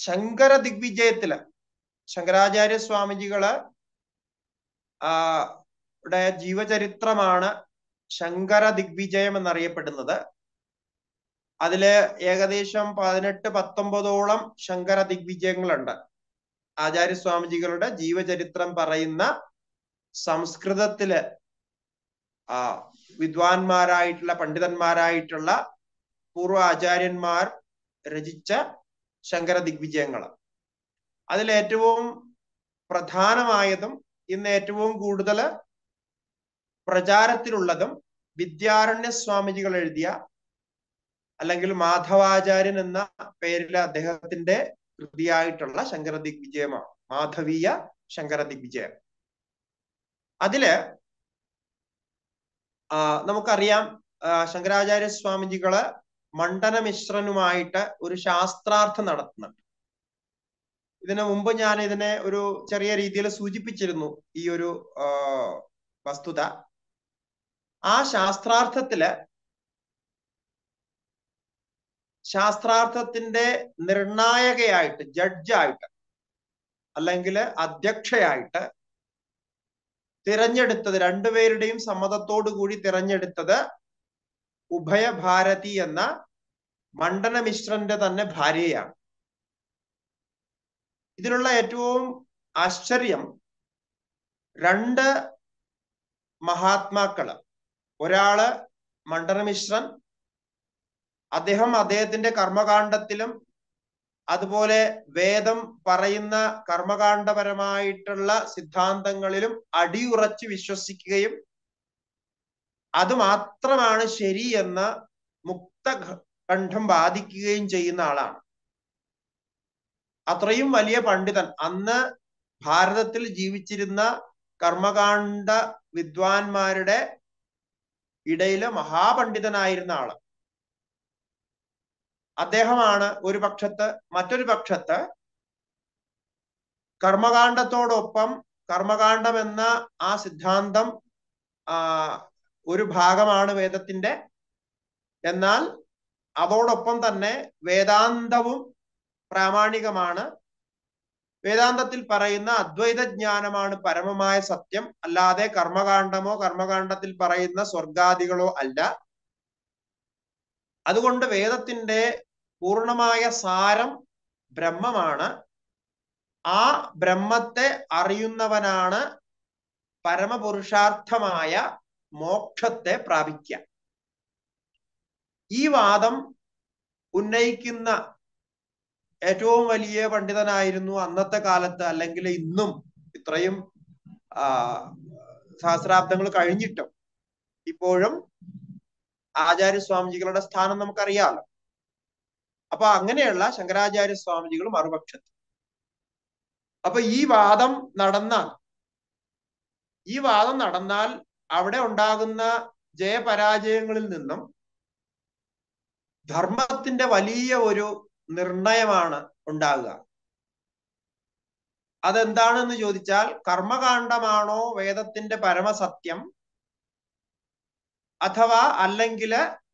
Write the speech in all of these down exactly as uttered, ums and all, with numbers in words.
ശങ്കര ദിഗ്വിജയത്തില് ശങ്കരാചാര്യ സ്വാമിജികള് ആ യുടെ ജീവചരിത്രമാണ് ശങ്കര ദിഗ്വിജയം എന്നറിയപ്പെടുന്നത്. അതില് ഏകദേശം പതിനെട്ട് പത്തൊമ്പതോളം ശങ്കര ദിഗ്വിജയങ്ങളുണ്ട്. ആചാര്യസ്വാമിജികളുടെ ജീവചരിത്രം പറയുന്ന സംസ്കൃതത്തില് ആ വിദ്വാൻമാരായിട്ടുള്ള പണ്ഡിതന്മാരായിട്ടുള്ള പൂർവ്വ ആചാര്യന്മാർ രചിച്ച ശങ്കര ദിഗ്വിജയങ്ങൾ. അതിലേറ്റവും പ്രധാനമായതും ഇന്ന് ഏറ്റവും കൂടുതൽ പ്രചാരത്തിലുള്ളതും വിദ്യാരണ്യ സ്വാമിജികൾ എഴുതിയ, അല്ലെങ്കിൽ മാധവാചാര്യൻ എന്ന പേരിൽ അദ്ദേഹത്തിന്റെ കൃതിയായിട്ടുള്ള ശങ്കര ദിഗ്വിജയമാണ്, മാധവീയ ശങ്കര ദിഗ്വിജയം. അതില് ആ നമുക്കറിയാം ശങ്കരാചാര്യ സ്വാമിജികള് മണ്ഡനമിശ്രനുമായിട്ട് ഒരു ശാസ്ത്രാർത്ഥം നടത്തുന്നുണ്ട്. ഇതിനു മുമ്പ് ഞാൻ ഇതിനെ ഒരു ചെറിയ രീതിയിൽ സൂചിപ്പിച്ചിരുന്നു ഈ ഒരു വസ്തുത. ആ ശാസ്ത്രാർത്ഥത്തില് ശാസ്ത്രാർത്ഥത്തിന്റെ നിർണായകയായിട്ട്, ജഡ്ജായിട്ട് അല്ലെങ്കിൽ അധ്യക്ഷയായിട്ട് തിരഞ്ഞെടുത്തത്, രണ്ടുപേരുടെയും സമ്മതത്തോടു കൂടി തിരഞ്ഞെടുത്തത് ഉഭയഭാരതി എന്ന മണ്ഡനമിശ്രന്റെ തന്നെ ഭാര്യയാണ്. ഇതിലുള്ള ഏറ്റവും ആശ്ചര്യം, രണ്ട് മഹാത്മാക്കള്, ഒരാള് മണ്ഡനമിശ്രൻ, അദ്ദേഹം അദ്ദേഹത്തിന്റെ കർമ്മകാണ്ഡത്തിലും അതുപോലെ വേദം പറയുന്ന കർമ്മകാണ്ഡപരമായിട്ടുള്ള സിദ്ധാന്തങ്ങളിലും അടിയുറച്ച് വിശ്വസിക്കുകയും അത് മാത്രമാണ് ശരി എന്ന് മുക്തകണ്ഠം ബാധിക്കുകയും ചെയ്യുന്ന ആളാണ്. അത്രയും വലിയ പണ്ഡിതൻ, അന്ന് ഭാരതത്തിൽ ജീവിച്ചിരുന്ന കർമ്മകാണ്ഡ വിദ്വാൻമാരുടെ ഇടയില് മഹാപണ്ഡിതനായിരുന്ന ആള് അദ്ദേഹമാണ് ഒരു പക്ഷത്ത്. മറ്റൊരു പക്ഷത്ത് കർമ്മകാണ്ഡത്തോടൊപ്പം, കർമ്മകാണ്ഡം എന്ന ആ സിദ്ധാന്തം ആ ഒരു ഭാഗമാണ് വേദത്തിന്റെ, എന്നാൽ അതോടൊപ്പം തന്നെ വേദാന്തവും പ്രാമാണികമാണ്. വേദാന്തത്തിൽ പറയുന്ന അദ്വൈത ജ്ഞാനമാണ് പരമമായ സത്യം, അല്ലാതെ കർമ്മകാണ്ഡമോ കർമ്മകാണ്ഡത്തിൽ പറയുന്ന സ്വർഗാദികളോ അല്ല. അതുകൊണ്ട് വേദത്തിന്റെ പൂർണ്ണമായ സാരം ബ്രഹ്മമാണ്. ആ ബ്രഹ്മത്തെ അറിയുന്നവനാണ് പരമപുരുഷാർത്ഥമായ മോക്ഷത്തെ പ്രാപിക്കുക. ഈ വാദം ഉന്നയിക്കുന്ന ഏറ്റവും വലിയ പണ്ഡിതനായിരുന്നു അന്നത്തെ കാലത്ത്, അല്ലെങ്കിൽ ഇന്നും ഇത്രയും ആ സഹസ്രാബ്ദങ്ങൾ കഴിഞ്ഞിട്ടും ഇപ്പോഴും ആചാര്യസ്വാമിജികളുടെ സ്ഥാനം നമുക്കറിയാമല്ലോ. അപ്പൊ അങ്ങനെയുള്ള ശങ്കരാചാര്യ സ്വാമിജികൾ മറുപക്ഷത്ത്. അപ്പൊ ഈ വാദം നടന്നാൽ ഈ വാദം നടന്നാൽ അവിടെ ഉണ്ടാകുന്ന ജയപരാജയങ്ങളിൽ നിന്നും ധർമ്മത്തിന്റെ വലിയ ഒരു നിർണയമാണ് ഉണ്ടാകുക. അതെന്താണെന്ന് ചോദിച്ചാൽ, കർമ്മകാണ്ഡമാണോ വേദത്തിന്റെ പരമസത്യം, അഥവാ അല്ലെങ്കിൽ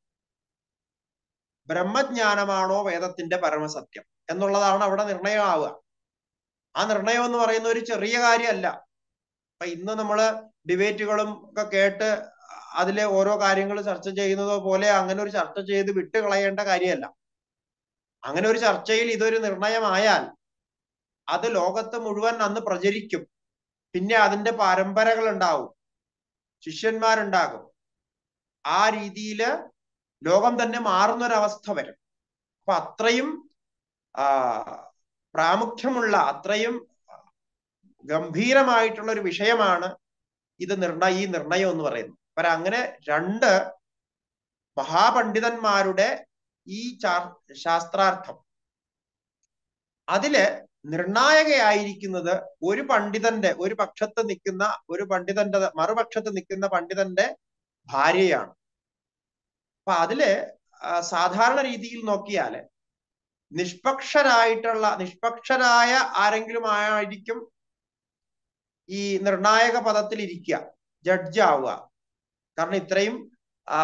ബ്രഹ്മജ്ഞാനമാണോ വേദത്തിന്റെ പരമസത്യം എന്നുള്ളതാണ് അവിടെ നിർണയമാവുക. ആ നിർണയം എന്ന് പറയുന്ന ഒരു ചെറിയ കാര്യമല്ല. അപ്പൊ ഇന്ന് നമ്മള് ഡിബേറ്റുകളും ഒക്കെ കേട്ട് അതിലെ ഓരോ കാര്യങ്ങൾ ചർച്ച ചെയ്യുന്നത് പോലെ അങ്ങനെ ഒരു ചർച്ച ചെയ്ത് വിട്ടുകളയേണ്ട കാര്യമല്ല. അങ്ങനെ ഒരു ചർച്ചയിൽ ഇതൊരു നിർണയമായാൽ അത് ലോകത്ത് മുഴുവൻ അന്ന് പ്രചരിക്കും. പിന്നെ അതിന്റെ പരമ്പരകൾ ഉണ്ടാവും, ശിഷ്യന്മാരുണ്ടാകും. ആ രീതിയില് ലോകം തന്നെ മാറുന്നൊരവസ്ഥ വരും. അപ്പൊ അത്രയും ആ പ്രാമുഖ്യമുള്ള, അത്രയും ഗംഭീരമായിട്ടുള്ള ഒരു വിഷയമാണ് ഇത് നിർണയ ഈ നിർണയം എന്ന് പറയുന്നത്. അപ്പൊ അങ്ങനെ രണ്ട് മഹാപണ്ഡിതന്മാരുടെ ഈ ശാസ്ത്രാർത്ഥം, അതില് നിർണായകയായിരിക്കുന്നത് ഒരു പണ്ഡിതന്റെ, ഒരു പക്ഷത്ത് നിൽക്കുന്ന ഒരു പണ്ഡിതന്റെ മറുപക്ഷത്ത് നിൽക്കുന്ന പണ്ഡിതന്റെ ഭാര്യയാണ്. അപ്പൊ അതില് സാധാരണ രീതിയിൽ നോക്കിയാല് നിഷ്പക്ഷരായിട്ടുള്ള നിഷ്പക്ഷരായ ആരെങ്കിലും ആയിരിക്കും ഈ നിർണായക പദത്തിൽ ഇരിക്കുക, ജഡ്ജ് ആവുക. കാരണം ഇത്രയും ആ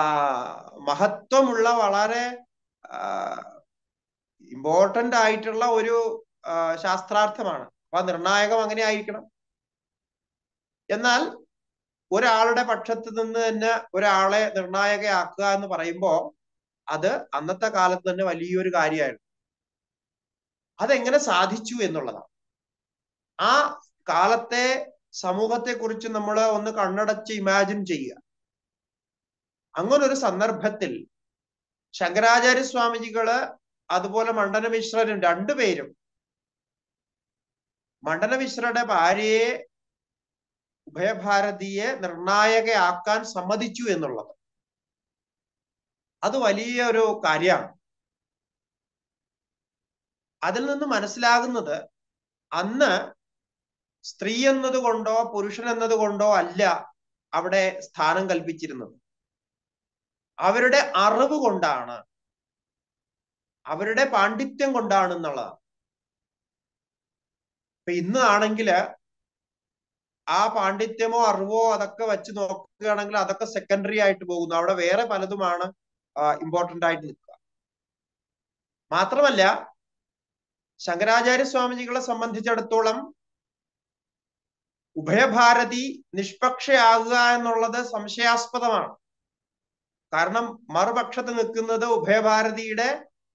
മഹത്വമുള്ള, വളരെ ഇമ്പോർട്ടന്റ് ആയിട്ടുള്ള ഒരു ശാസ്ത്രാർത്ഥമാണ്. അപ്പൊ നിർണായകം അങ്ങനെ ആയിരിക്കണം. എന്നാൽ ഒരാളുടെ പക്ഷത്ത് നിന്ന് തന്നെ ഒരാളെ നിർണായകയാക്കുക എന്ന് പറയുമ്പോ അത് അന്നത്തെ കാലത്ത് തന്നെ വലിയൊരു കാര്യമായിരുന്നു. അതെങ്ങനെ സാധിച്ചു എന്നുള്ളതാണ്. ആ കാലത്തെ സമൂഹത്തെ കുറിച്ച് നമ്മൾ ഒന്ന് കണ്ണടച്ച് ഇമാജിൻ ചെയ്യുക. അങ്ങനൊരു സന്ദർഭത്തിൽ ശങ്കരാചാര്യ സ്വാമിജികള് അതുപോലെ മണ്ഡനമിശ്രരും രണ്ടുപേരും മണ്ഡനമിശ്രയുടെ ഭാര്യയെ ഉഭയഭാരതിയെ നിർണായകയാക്കാൻ സമ്മതിച്ചു എന്നുള്ളത് അത് വലിയൊരു കാര്യമാണ്. അതിൽ നിന്ന് മനസ്സിലാകുന്നത് അന്ന് സ്ത്രീ എന്നതുകൊണ്ടോ പുരുഷൻ എന്നതുകൊണ്ടോ അല്ല അവിടെ സ്ഥാനം കൽപ്പിച്ചിരുന്നത്. അവരുടെ അറിവ് കൊണ്ടാണ്, അവരുടെ പാണ്ഡിത്യം കൊണ്ടാണ് എന്നുള്ളതാണ്. ഇപ്പൊ ഇന്ന് ആണെങ്കിൽ ആ പാണ്ഡിത്യമോ അറിവോ അതൊക്കെ വെച്ച് നോക്കുകയാണെങ്കിൽ അതൊക്കെ സെക്കൻഡറി ആയിട്ട് പോകുന്നു. അവിടെ വേറെ പലതുമാണ് ഇമ്പോർട്ടന്റ് ആയിട്ട് നിൽക്കുക. മാത്രമല്ല ശങ്കരാചാര്യ സ്വാമിജികളെ സംബന്ധിച്ചിടത്തോളം ഉഭയഭാരതി നിഷ്പക്ഷയാകുക എന്നുള്ളത് സംശയാസ്പദമാണ്. കാരണം മറുപക്ഷത്ത് നിൽക്കുന്നത് ഉഭയഭാരതിയുടെ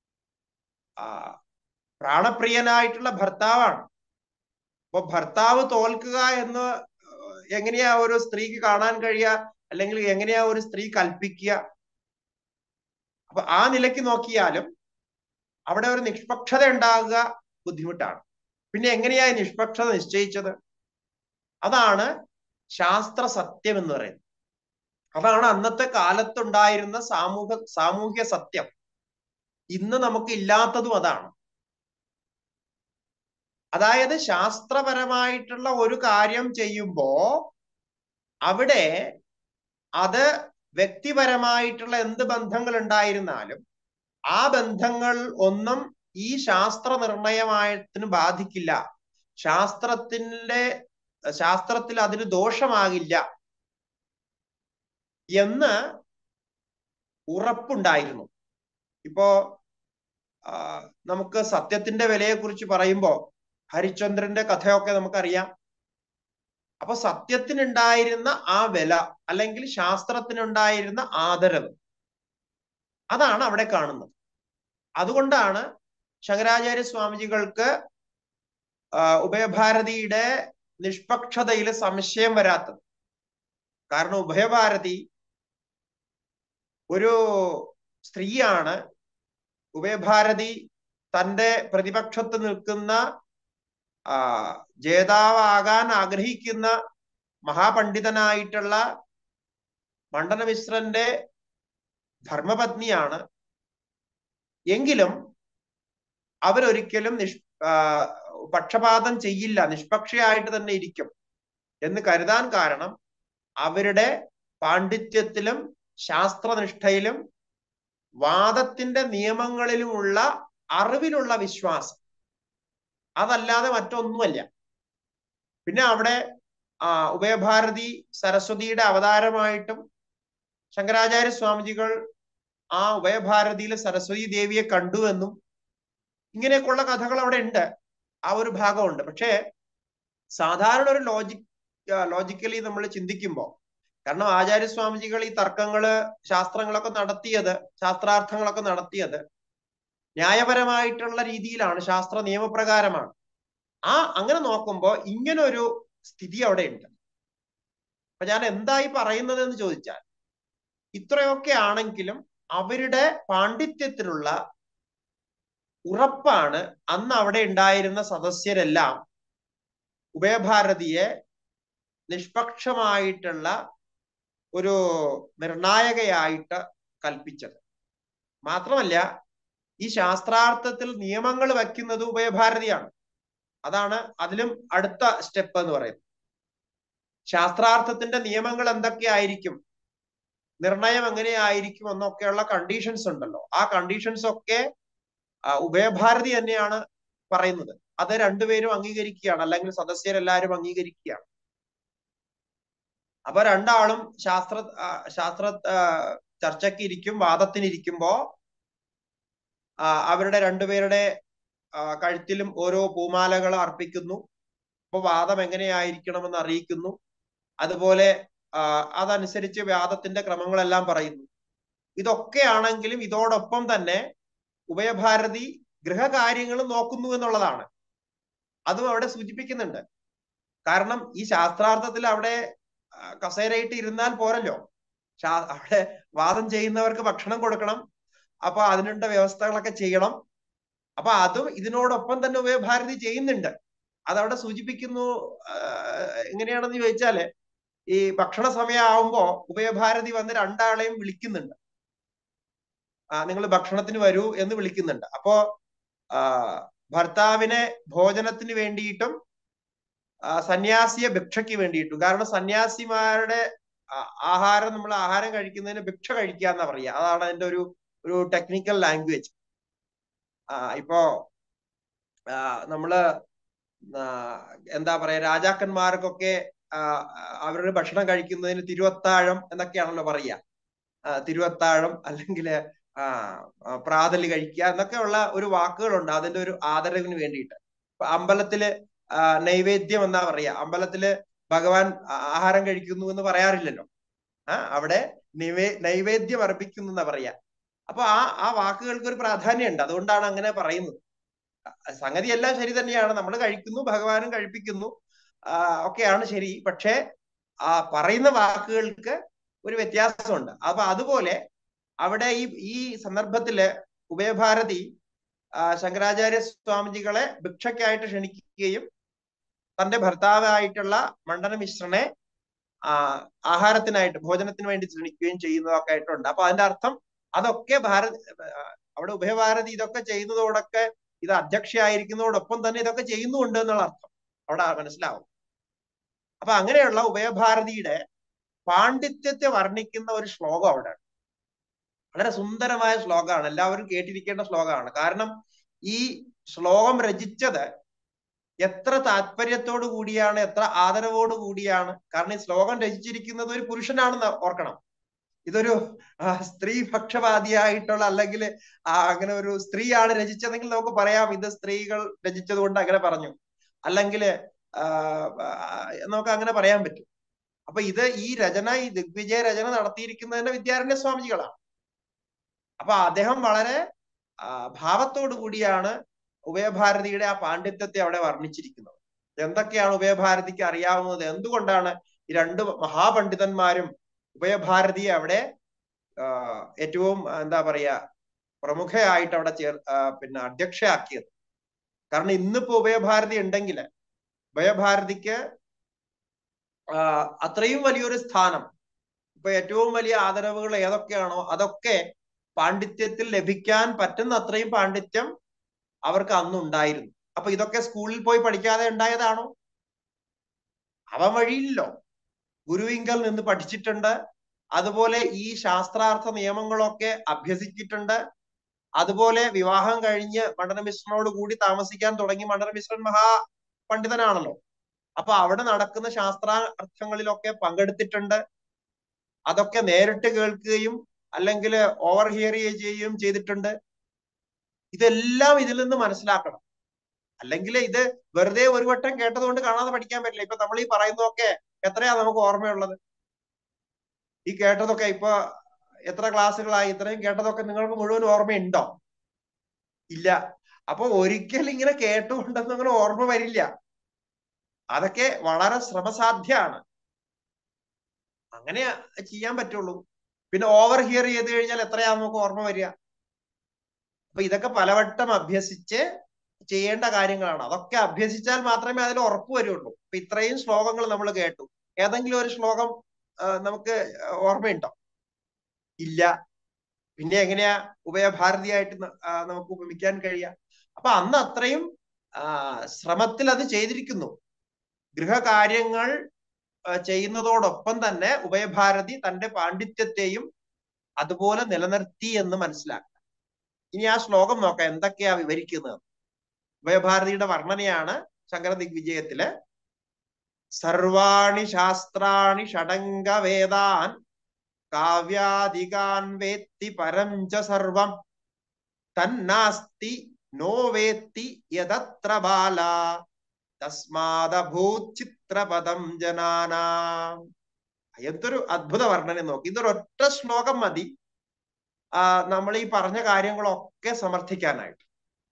പ്രാണപ്രിയനായിട്ടുള്ള ഭർത്താവാണ്. അപ്പൊ ഭർത്താവ് തോൽക്കുക എന്ന് എങ്ങനെയാ ഒരു സ്ത്രീക്ക് കാണാൻ കഴിയുക, അല്ലെങ്കിൽ എങ്ങനെയാ ഒരു സ്ത്രീ കൽപ്പിക്കുക? അപ്പൊ ആ നിലയ്ക്ക് നോക്കിയാലും അവിടെ ഒരു നിഷ്പക്ഷത ഉണ്ടാകുക ബുദ്ധിമുട്ടാണ്. പിന്നെ എങ്ങനെയാ നിഷ്പക്ഷത നിശ്ചയിച്ചത്? അതാണ് ശാസ്ത്ര സത്യം എന്ന് പറയുന്നത്. അതാണ് അന്നത്തെ കാലത്തുണ്ടായിരുന്ന സാമൂഹ സാമൂഹ്യ സത്യം. ഇന്ന് നമുക്ക് ഇല്ലാത്തതും അതാണ്. അതായത് ശാസ്ത്രപരമായിട്ടുള്ള ഒരു കാര്യം ചെയ്യുമ്പോ അവിടെ അത് വ്യക്തിപരമായിട്ടുള്ള എന്ത് ബന്ധങ്ങൾ ഉണ്ടായിരുന്നാലും ആ ബന്ധങ്ങൾ ഒന്നും ഈ ശാസ്ത്ര നിർണയമായതിന് ബാധിക്കില്ല. ശാസ്ത്രത്തിന്റെ ശാസ്ത്രത്തിൽ അതിന് ദോഷമാകില്ല എന്ന് ഉറപ്പുണ്ടായിരുന്നു. ഇപ്പോ നമുക്ക് സത്യത്തിന്റെ വിലയെ കുറിച്ച് പറയുമ്പോ ഹരിശ്ചന്ദ്രന്റെ കഥയൊക്കെ നമുക്കറിയാം. അപ്പൊ സത്യത്തിനുണ്ടായിരുന്ന ആ വില, അല്ലെങ്കിൽ ശാസ്ത്രത്തിനുണ്ടായിരുന്ന ആദരവ്, അതാണ് അവിടെ കാണുന്നത്. അതുകൊണ്ടാണ് ശങ്കരാചാര്യ സ്വാമിജികൾക്ക് ഉഭയഭാരതിയുടെ നിഷ്പക്ഷതയിൽ സംശയം വരാത്തത്. കാരണം ഉഭയഭാരതി ഒരു സ്ത്രീയാണ്. ഉഭയഭാരതി തന്റെ പ്രതിപക്ഷത്ത് നിൽക്കുന്ന ആ ജേതാവാകാൻ ആഗ്രഹിക്കുന്ന മഹാപണ്ഡിതനായിട്ടുള്ള മണ്ഡനമിശ്രന്റെ ധർമ്മപത്നിയാണ്. എങ്കിലും അവരൊരിക്കലും നിഷ് പക്ഷപാതം ചെയ്യില്ല, നിഷ്പക്ഷയായിട്ട് തന്നെ ഇരിക്കും എന്ന് കരുതാൻ കാരണം അവരുടെ പാണ്ഡിത്യത്തിലും ശാസ്ത്രനിഷ്ഠയിലും വാദത്തിന്റെ നിയമങ്ങളിലുമുള്ള അറിവിലുള്ള വിശ്വാസം, അതല്ലാതെ മറ്റൊന്നുമല്ല. പിന്നെ അവിടെ ആ ഉഭയഭാരതി സരസ്വതിയുടെ അവതാരമായിട്ടും ശങ്കരാചാര്യ സ്വാമിജികൾ ആ ഉഭയഭാരതിയിലെ സരസ്വതി ദേവിയെ കണ്ടുവെന്നും ഇങ്ങനെയൊക്കെയുള്ള കഥകൾ അവിടെ ഉണ്ട്. ആ ഒരു ഭാഗമുണ്ട്. പക്ഷേ സാധാരണ ഒരു ലോജിക് ലോജിക്കലി നമ്മൾ ചിന്തിക്കുമ്പോൾ, കാരണം ആചാര്യസ്വാമിജികൾ ഈ തർക്കങ്ങള് ശാസ്ത്രങ്ങളൊക്കെ നടത്തിയത് ശാസ്ത്രാർത്ഥങ്ങളൊക്കെ നടത്തിയത് ന്യായപരമായിട്ടുള്ള രീതിയിലാണ്, ശാസ്ത്ര നിയമപ്രകാരമാണ്. ആ അങ്ങനെ നോക്കുമ്പോൾ ഇങ്ങനൊരു സ്ഥിതി അവിടെ ഉണ്ട്. അപ്പൊ ഞാൻ എന്തായി പറയുന്നത് എന്ന് ചോദിച്ചാൽ, ഇത്രയൊക്കെ ആണെങ്കിലും അവരുടെ പാണ്ഡിത്യത്തിലുള്ള ഉറപ്പാണ് അന്ന് അവിടെ ഉണ്ടായിരുന്ന സദസ്യരെല്ലാം ഉഭയഭാരതിയെ നിഷ്പക്ഷമായിട്ടുള്ള ഒരു നിർണായകയായിട്ട് കൽപ്പിച്ചത്. മാത്രമല്ല ഈ ശാസ്ത്രാർത്ഥത്തിൽ നിയമങ്ങൾ വയ്ക്കുന്നത് ഉഭയഭാരതിയാണ്. അതാണ് അതിലും അടുത്ത സ്റ്റെപ്പ് എന്ന് പറയുന്നത്. ശാസ്ത്രാർത്ഥത്തിന്റെ നിയമങ്ങൾ എന്തൊക്കെയായിരിക്കും, നിർണയം എങ്ങനെയായിരിക്കും എന്നൊക്കെയുള്ള കണ്ടീഷൻസ് ഉണ്ടല്ലോ. ആ കണ്ടീഷൻസ് ഒക്കെ ഉഭയഭാരതി തന്നെയാണ് പറയുന്നത്. അത് രണ്ടുപേരും അംഗീകരിക്കുകയാണ്, അല്ലെങ്കിൽ സദസ്യരെല്ലാവരും അംഗീകരിക്കുകയാണ്. അപ്പൊ രണ്ടാളും ശാസ്ത്ര ശാസ്ത്ര ചർച്ചയ്ക്ക് ഇരിക്കും, വാദത്തിനിരിക്കുമ്പോ അവരുടെ രണ്ടുപേരുടെ കഴുത്തിലും ഓരോ പൂമാലകൾ അർപ്പിക്കുന്നു. അപ്പൊ വാദം എങ്ങനെയായിരിക്കണമെന്ന് അറിയിക്കുന്നു. അതുപോലെ അതനുസരിച്ച് വാദത്തിന്റെ ക്രമങ്ങളെല്ലാം പറയുന്നു. ഇതൊക്കെ ആണെങ്കിലും ഇതോടൊപ്പം തന്നെ ഉഭയഭാരതി ഗൃഹകാര്യങ്ങളും നോക്കുന്നു എന്നുള്ളതാണ്. അതും അവിടെ സൂചിപ്പിക്കുന്നുണ്ട്. കാരണം ഈ ശാസ്ത്രാർത്ഥത്തിൽ അവിടെ കസേരയിട്ട് ഇരുന്നാൽ പോരല്ലോ, അവിടെ വാദം ചെയ്യുന്നവർക്ക് ഭക്ഷണം കൊടുക്കണം. അപ്പൊ അതിനുള്ള വ്യവസ്ഥകളൊക്കെ ചെയ്യണം. അപ്പൊ അതും ഇതിനോടൊപ്പം തന്നെ ഉഭയഭാരതി ചെയ്യുന്നുണ്ട്. അതവിടെ സൂചിപ്പിക്കുന്നു. എങ്ങനെയാണെന്ന് ചോദിച്ചാല്, ഈ ഭക്ഷണ സമയമാകുമ്പോ ഉഭയഭാരതി വന്ന് രണ്ടാളെയും വിളിക്കുന്നുണ്ട്. ആ നിങ്ങൾ ഭക്ഷണത്തിന് വരൂ എന്ന് വിളിക്കുന്നുണ്ട്. അപ്പോ ആ ഭർത്താവിനെ ഭോജനത്തിന് വേണ്ടിയിട്ടും സന്യാസിയെ ഭിക്ഷയ്ക്ക് വേണ്ടിയിട്ടും. കാരണം സന്യാസിമാരുടെ ആഹാരം, നമ്മൾ ആഹാരം കഴിക്കുന്നതിന് ഭിക്ഷ കഴിക്കുക എന്നാ പറയുക. അതാണ് അതിന്റെ ഒരു ഒരു ടെക്നിക്കൽ ലാംഗ്വേജ്. ആ ഇപ്പോ നമ്മള് എന്താ പറയാ, രാജാക്കന്മാർക്കൊക്കെ അവരുടെ ഭക്ഷണം കഴിക്കുന്നതിന് തിരുവത്താഴം എന്നൊക്കെയാണല്ലോ പറയുക. തിരുവത്താഴം അല്ലെങ്കിൽ ആ പ്രാതല് കഴിക്കുക എന്നൊക്കെയുള്ള ഒരു വാക്കുകളുണ്ട് അതിന്റെ ഒരു ആദരവിന് വേണ്ടിയിട്ട്. അമ്പലത്തില് നൈവേദ്യം എന്നാ പറയാ. അമ്പലത്തില് ഭഗവാൻ ആഹാരം കഴിക്കുന്നു എന്ന് പറയാറില്ലല്ലോ. ആ അവിടെ നിവേ നൈവേദ്യം അർപ്പിക്കുന്നു എന്നാ പറയാ. അപ്പൊ ആ ആ വാക്കുകൾക്ക് ഒരു പ്രാധാന്യമുണ്ട്. അതുകൊണ്ടാണ് അങ്ങനെ പറയുന്നത്. സംഗതി എല്ലാം ശരി തന്നെയാണ്. നമ്മൾ കഴിക്കുന്നു, ഭഗവാനും കഴിപ്പിക്കുന്നു, ഒക്കെയാണ് ശരി. പക്ഷേ ആ പറയുന്ന വാക്കുകൾക്ക് ഒരു വ്യത്യാസമുണ്ട്. അപ്പൊ അതുപോലെ അവിടെ ഈ ഈ സന്ദർഭത്തില് ഉഭയഭാരതി ശങ്കരാചാര്യ സ്വാമിജികളെ ഭിക്ഷയ്ക്കായിട്ട് ക്ഷണിക്കുകയും തന്റെ ഭർത്താവായിട്ടുള്ള മണ്ഡന മിശ്രനെ ആ ആഹാരത്തിനായിട്ട്, ഭോജനത്തിന് വേണ്ടി ക്ഷണിക്കുകയും ചെയ്യുന്നതൊക്കെ ആയിട്ടുണ്ട്. അപ്പൊ അതിന്റെ അർത്ഥം അതൊക്കെ ഭാരത് അവിടെ ഉഭയഭാരതി ഇതൊക്കെ ചെയ്യുന്നതോടൊക്കെ, ഇത് അധ്യക്ഷയായിരിക്കുന്നതോടൊപ്പം തന്നെ ഇതൊക്കെ ചെയ്യുന്നുണ്ട് എന്നുള്ള അർത്ഥം അവിടെ മനസ്സിലാവും. അപ്പൊ അങ്ങനെയുള്ള ഉഭയഭാരതിയുടെ പാണ്ഡിത്യത്തെ വർണ്ണിക്കുന്ന ഒരു ശ്ലോകം അവിടെ. വളരെ സുന്ദരമായ ശ്ലോകമാണ്, എല്ലാവരും കേട്ടിരിക്കേണ്ട ശ്ലോകമാണ്. കാരണം ഈ ശ്ലോകം രചിച്ചത് എത്ര താല്പര്യത്തോടു കൂടിയാണ്, എത്ര ആദരവോടു കൂടിയാണ്. കാരണം ഈ ശ്ലോകം രചിച്ചിരിക്കുന്നത് ഒരു പുരുഷനാണെന്ന് ഓർക്കണം. ഇതൊരു സ്ത്രീ പക്ഷപാതിയായിട്ടുള്ള, അല്ലെങ്കിൽ അങ്ങനെ ഒരു സ്ത്രീയാണ് രചിച്ചതെങ്കിൽ നമുക്ക് പറയാം ഇത് സ്ത്രീകൾ രചിച്ചത് കൊണ്ട് അങ്ങനെ പറഞ്ഞു, അല്ലെങ്കിൽ നമുക്ക് അങ്ങനെ പറയാൻ പറ്റും. അപ്പൊ ഇത് ഈ രചന, ഈ ദിഗ്വിജയ രചന നടത്തിയിരിക്കുന്നതിന്റെ വിദ്യാരണ്യ സ്വാമിജികളാണ്. അപ്പൊ അദ്ദേഹം വളരെ ഭാവത്തോടു കൂടിയാണ് ഉഭയഭാരതിയുടെ ആ പാണ്ഡിത്യത്തെ അവിടെ വർണ്ണിച്ചിരിക്കുന്നത്. എന്തൊക്കെയാണ് ഉഭയഭാരതിക്ക് അറിയാവുന്നത്, എന്തുകൊണ്ടാണ് ഈ രണ്ട് മഹാപണ്ഡിതന്മാരും ഉഭയഭാരതിയെ അവിടെ ഏറ്റവും എന്താ പറയാ പ്രമുഖയായിട്ട് അവിടെ ചേർ പിന്നെ അധ്യക്ഷയാക്കിയത്. കാരണം ഇന്നിപ്പോ ഉഭയഭാരതി ഉണ്ടെങ്കിൽ ഉഭയഭാരതിക്ക് അത്രയും വലിയൊരു സ്ഥാനം, ഇപ്പൊ ഏറ്റവും വലിയ ആദരവുകൾ ഏതൊക്കെയാണോ അതൊക്കെ പാണ്ഡിത്യത്തിൽ ലഭിക്കാൻ പറ്റുന്ന അത്രയും പാണ്ഡിത്യം അവർക്ക് അന്നുണ്ടായിരുന്നു. അപ്പൊ ഇതൊക്കെ സ്കൂളിൽ പോയി പഠിക്കാതെ ഉണ്ടായതാണോ? അവ വഴിയില്ലോ, ഗുരുവിങ്കൽ നിന്ന് പഠിച്ചിട്ടുണ്ട്. അതുപോലെ ഈ ശാസ്ത്രാർത്ഥ നിയമങ്ങളൊക്കെ അഭ്യസിച്ചിട്ടുണ്ട്. അതുപോലെ വിവാഹം കഴിഞ്ഞ് മണ്ഡനമിശ്രനോട് കൂടി താമസിക്കാൻ തുടങ്ങി. മണ്ഡനമിശ്രൻ മഹാ പണ്ഡിതനാണല്ലോ. അപ്പൊ അവിടെ നടക്കുന്ന ശാസ്ത്രാർത്ഥങ്ങളിലൊക്കെ പങ്കെടുത്തിട്ടുണ്ട്. അതൊക്കെ നേരിട്ട് കേൾക്കുകയും അല്ലെങ്കിൽ ഓവർ ഹിയർ ചെയ്യുകയും ചെയ്തിട്ടുണ്ട്. ഇതെല്ലാം ഇതിൽ നിന്ന് മനസ്സിലാക്കണം. അല്ലെങ്കിൽ ഇത് വെറുതെ ഒരു വട്ടം കേട്ടതുകൊണ്ട് കാണാതെ പഠിക്കാൻ പറ്റില്ല. ഇപ്പൊ നമ്മൾ ഈ പറയുന്നതൊക്കെ എത്രയാ നമുക്ക് ഓർമ്മയുള്ളത്? ഈ കേട്ടതൊക്കെ ഇപ്പൊ എത്ര ക്ലാസ്സുകളായി, ഇത്രയും കേട്ടതൊക്കെ നിങ്ങൾക്ക് മുഴുവൻ ഓർമ്മയുണ്ടോ? ഇല്ല. അപ്പൊ ഒരിക്കൽ ഇങ്ങനെ കേട്ടുകൊണ്ടെന്ന് അങ്ങനെ ഓർമ്മ വരില്ല. അതൊക്കെ വളരെ ശ്രമസാധ്യമാണ്. അങ്ങനെ ചെയ്യാൻ പറ്റുള്ളൂ. പിന്നെ ഓവർ ഹിയർ ചെയ്ത് കഴിഞ്ഞാൽ എത്രയാ നമുക്ക് ഓർമ്മ വരിക? അപ്പൊ ഇതൊക്കെ പലവട്ടം അഭ്യസിച്ച് ചെയ്യേണ്ട കാര്യങ്ങളാണ്. അതൊക്കെ അഭ്യസിച്ചാൽ മാത്രമേ അതിൽ ഉറപ്പ് വരുള്ളൂ. അപ്പൊ ഇത്രയും ശ്ലോകങ്ങൾ നമ്മൾ കേട്ടു. ഏതെങ്കിലും ഒരു ശ്ലോകം നമുക്ക് ഓർമ്മയുണ്ടോ? ഇല്ല. പിന്നെ എങ്ങനെയാ ഉഭയഭാരതിയായിട്ട് നമുക്ക് ഉപമിക്കാൻ കഴിയുക? അപ്പൊ അന്ന് അത്രയും ശ്രമത്തിൽ അത് ചെയ്തിരിക്കുന്നു. ഗൃഹകാര്യങ്ങൾ ചെയ്യുന്നതോടൊപ്പം തന്നെ ഉഭയഭാരതി തന്റെ പാണ്ഡിത്യത്തെയും അതുപോലെ നിലനിർത്തി എന്ന് മനസ്സിലാക്കുക. ഇനി ആ ശ്ലോകം നോക്കാം എന്തൊക്കെയാ വിവരിക്കുന്നത്. ഉഭയഭാരതിയുടെ വർണ്ണനയാണ് ശങ്കര ദിഗ്വിജയത്തില്. സർവാണി ശാസ്ത്രാണി ഷഡംഗ വേദാൻ കാവ്യാദികാൻ വേത്തി പരം ച സർവം തന്നാസ്തി നോ വേത്തി യതത്ര ബാല തസ്മാദഭൂത് ചിത്രപദം ജനാനാം. എന്തൊരു അദ്ഭുത വർണ്ണന നോക്കി. ഇതൊരു ഒറ്റ ശ്ലോകം മതി നമ്മൾ ഈ പറഞ്ഞ കാര്യങ്ങളൊക്കെ സമർത്ഥിക്കാനായിട്ട്.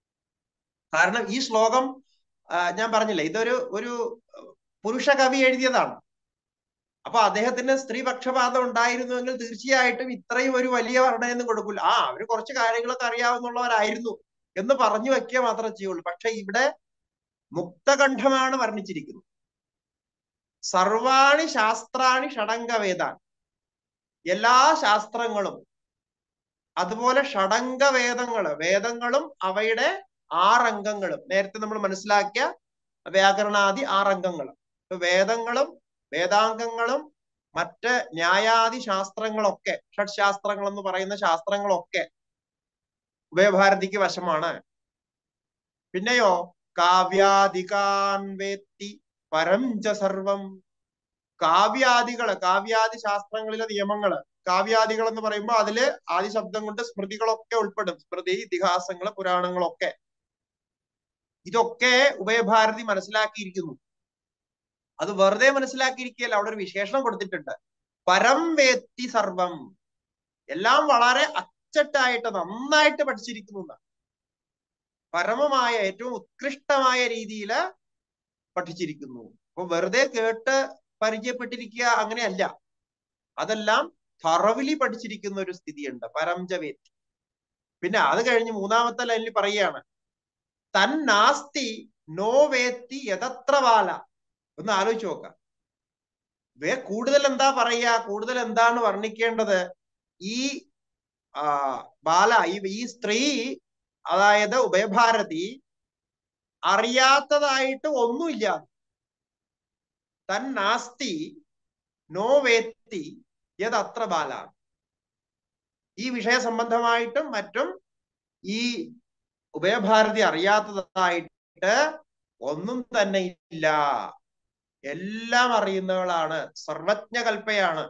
കാരണം ഈ ശ്ലോകം ഞാൻ പറഞ്ഞില്ലേ, ഇതൊരു ഒരു പുരുഷ കവി എഴുതിയതാണ്. അപ്പൊ അദ്ദേഹത്തിന് സ്ത്രീപക്ഷപാതം ഉണ്ടായിരുന്നുവെങ്കിൽ തീർച്ചയായിട്ടും ഇത്രയും ഒരു വലിയ വർണ്ണയൊന്നും കൊടുക്കില്ല. ആ അവര് കുറച്ച് കാര്യങ്ങളൊക്കെ അറിയാവുന്നവരായിരുന്നു എന്ന് പറഞ്ഞു വെക്കുക മാത്രമേ ചെയ്യുള്ളൂ. പക്ഷെ ഇവിടെ മുക്തകണ്ഠമാണ് വർണ്ണിച്ചിരിക്കുന്നത്. സർവാണി ശാസ്ത്രാണി ഷഡംഗവേദാൻ, എല്ലാ ശാസ്ത്രങ്ങളും അതുപോലെ ഷഡംഗവേദങ്ങള്, വേദങ്ങളും അവയുടെ ആറംഗങ്ങളും, നേരത്തെ നമ്മൾ മനസ്സിലാക്കിയ വ്യാകരണാദി ആറംഗങ്ങളും, വേദങ്ങളും വേദാംഗങ്ങളും മറ്റ് ന്യായാദി ശാസ്ത്രങ്ങളൊക്കെ, ഷഡ്ശാസ്ത്രങ്ങൾ എന്ന് പറയുന്ന ശാസ്ത്രങ്ങളൊക്കെ ഉഭയഭാരതിക്ക് വശമാണ്. പിന്നെയോ കാവ്യാദികാൻ വേത്തി പരം ച സർവം, കാവ്യാദികള്, കാവ്യാദി ശാസ്ത്രങ്ങളിലെ നിയമങ്ങള്, കാവ്യാദികൾ എന്ന് പറയുമ്പോൾ അതില് ആദി ശബ്ദം കൊണ്ട് സ്മൃതികളൊക്കെ ഉൾപ്പെടും. സ്മൃതി, ഇതിഹാസങ്ങള്, പുരാണങ്ങളൊക്കെ. ഇതൊക്കെ ഉഭയഭാരതി മനസ്സിലാക്കിയിരിക്കുന്നു. അത് വെറുതെ മനസ്സിലാക്കിയിരിക്കുകയല്ല, അവിടെ ഒരു വിശേഷണം കൊടുത്തിട്ടുണ്ട്. പരം വേത്തി സർവം, എല്ലാം വളരെ അച്ചട്ടായിട്ട് നന്നായിട്ട് പഠിച്ചിരിക്കുന്നു. പരമമായ ഏറ്റവും ഉത്കൃഷ്ടമായ രീതിയിൽ പഠിച്ചിരിക്കുന്നു. അപ്പൊ വെറുതെ കേട്ട് പരിചയപ്പെട്ടിരിക്കുക അങ്ങനെയല്ല, അതെല്ലാം തറവിലി പഠിച്ചിരിക്കുന്ന ഒരു സ്ഥിതിയുണ്ട്. പരംജവേത്തി. പിന്നെ അത് കഴിഞ്ഞ് മൂന്നാമത്തെ ലൈനിൽ പറയുകയാണ്, തൻ നാസ്തി നോ വേത്തി യതത്ര ബാല. ഒന്ന് ആലോചിച്ച് നോക്കാം. വേ കൂടുതൽ എന്താ പറയുക, കൂടുതൽ എന്താണ് വർണ്ണിക്കേണ്ടത്? ഈ ആ ബാല, ഈ സ്ത്രീ, അതായത് ഉഭയഭാരതി അറിയാത്തതായിട്ട് ഒന്നുമില്ല. തൻ നാസ്തി നോ വേത്തി യതത്ര ബാല. ഈ വിഷയ സംബന്ധമായിട്ടും മറ്റും ഈ ഉഭയഭാരതി അറിയാത്തതായിട്ട് ഒന്നും തന്നെ ഇല്ല. എല്ലാം അറിയുന്നവളാണ്, സർവജ്ഞകൽപ്പയാണ്.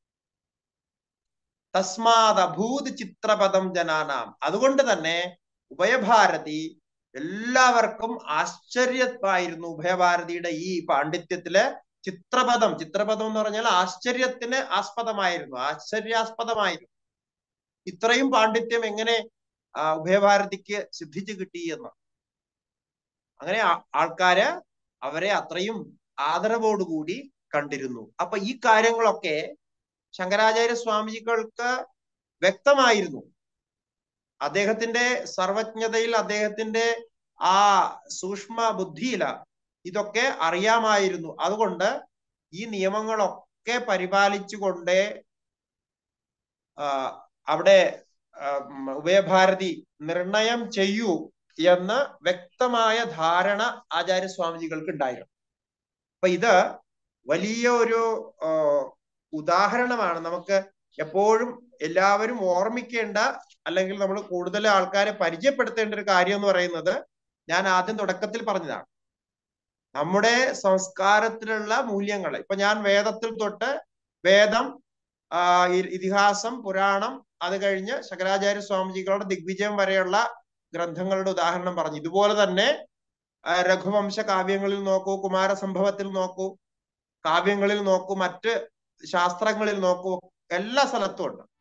തസ്മാത് അഭൂത് ചിത്രപദം ജനാനാം. അതുകൊണ്ട് തന്നെ ഉഭയഭാരതി എല്ലാവർക്കും ആശ്ചര്യമായിരുന്നു. ഉഭയഭാരതിയുടെ ഈ പാണ്ഡിത്യത്തില് ചിത്രപദം, ചിത്രപദം എന്ന് പറഞ്ഞാൽ ആശ്ചര്യത്തിന് ആസ്പദമായിരുന്നു, ആശ്ചര്യാസ്പദമായിരുന്നു. ഇത്രയും പാണ്ഡിത്യം എങ്ങനെ ഉഭയഭാരതിക്ക് സിദ്ധിച്ചു കിട്ടി എന്ന്. അങ്ങനെ ആൾക്കാര് അവരെ അത്രയും ആദരവോടുകൂടി കണ്ടിരുന്നു. അപ്പൊ ഈ കാര്യങ്ങളൊക്കെ ശങ്കരാചാര്യ സ്വാമിജികൾക്ക് വ്യക്തമായിരുന്നു. അദ്ദേഹത്തിന്റെ സർവജ്ഞതയിൽ, അദ്ദേഹത്തിന്റെ ആ സൂക്ഷ്മ ബുദ്ധിയില ഇതൊക്കെ അറിയാമായിരുന്നു. അതുകൊണ്ട് ഈ നിയമങ്ങളൊക്കെ പരിപാലിച്ചുകൊണ്ട് അവിടെ ഉഭയഭാരതി നിർണയം ചെയ്യൂ എന്ന് വ്യക്തമായ ധാരണ ആചാര്യസ്വാമിജികൾക്ക് ഉണ്ടായിരുന്നു. അപ്പൊ ഇത് വലിയ ഒരു ഉദാഹരണമാണ്. നമുക്ക് എപ്പോഴും എല്ലാവരും ഓർമ്മിക്കേണ്ട, അല്ലെങ്കിൽ നമ്മൾ കൂടുതൽ ആൾക്കാരെ പരിചയപ്പെടുത്തേണ്ട ഒരു കാര്യം എന്ന് പറയുന്നത്, ഞാൻ ആദ്യം തുടക്കത്തിൽ പറഞ്ഞതാണ്, നമ്മുടെ സംസ്കാരത്തിലുള്ള മൂല്യങ്ങൾ. ഇപ്പൊ ഞാൻ വേദത്തിൽ തൊട്ട് വേദം, ഇതിഹാസം, പുരാണം, അത് കഴിഞ്ഞ് ശങ്കരാചാര്യ സ്വാമിജികളുടെ ദിഗ്വിജയം വരെയുള്ള ഗ്രന്ഥങ്ങളുടെ ഉദാഹരണം പറഞ്ഞു. ഇതുപോലെ തന്നെ രഘുവംശ കാവ്യങ്ങളിൽ നോക്കൂ, കുമാരസംഭവത്തിൽ നോക്കൂ, കാവ്യങ്ങളിൽ നോക്കൂ, മറ്റ് ശാസ്ത്രങ്ങളിൽ നോക്കൂ, എല്ലാ സ്ഥലത്തും ഉണ്ട്.